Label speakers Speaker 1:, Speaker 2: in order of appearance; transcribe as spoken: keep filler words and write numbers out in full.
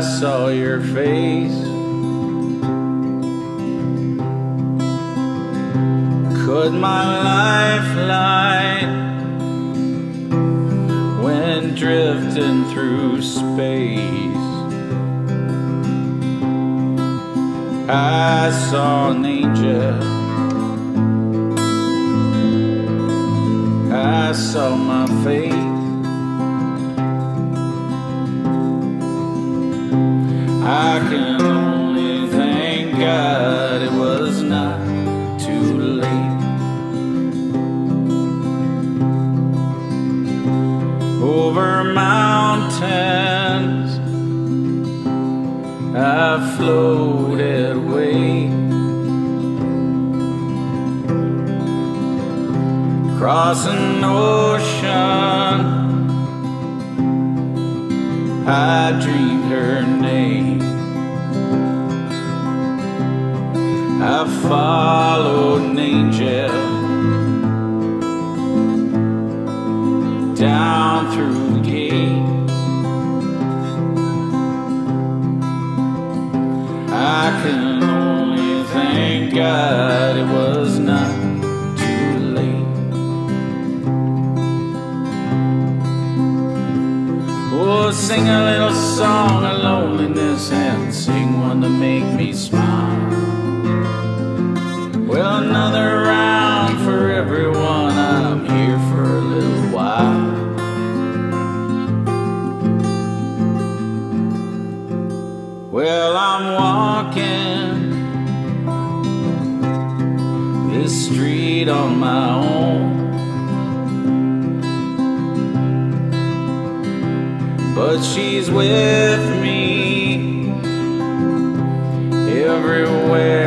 Speaker 1: saw your face. Cut my lifeline when drifting through space. I saw an angel, I saw my faith. I can only thank God it was not too late. Over mountains I floated away, across an ocean I dreamed her name. I followed an angel down through the gate. I can only thank God it was not too late. Oh, sing a little song of loneliness and sing one to make me smile. Well, another round for everyone, I'm here for a little while. Well, I'm walking this street on my own, but she's with me everywhere